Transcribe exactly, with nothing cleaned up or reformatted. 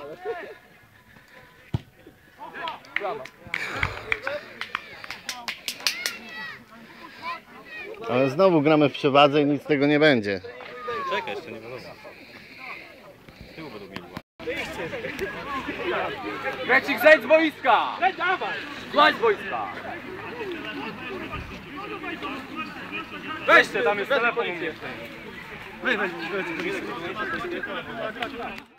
Ale znowu gramy w przewadze i nic z tego nie będzie. Czekaj, jeszcze nie wiadomo. Tyłu będą mieli. Krecik, zejdź z boiska! Zejdź, dawaj! Złaź z boiska! Weźcie, tam jest telefon. Weź, weź, weź.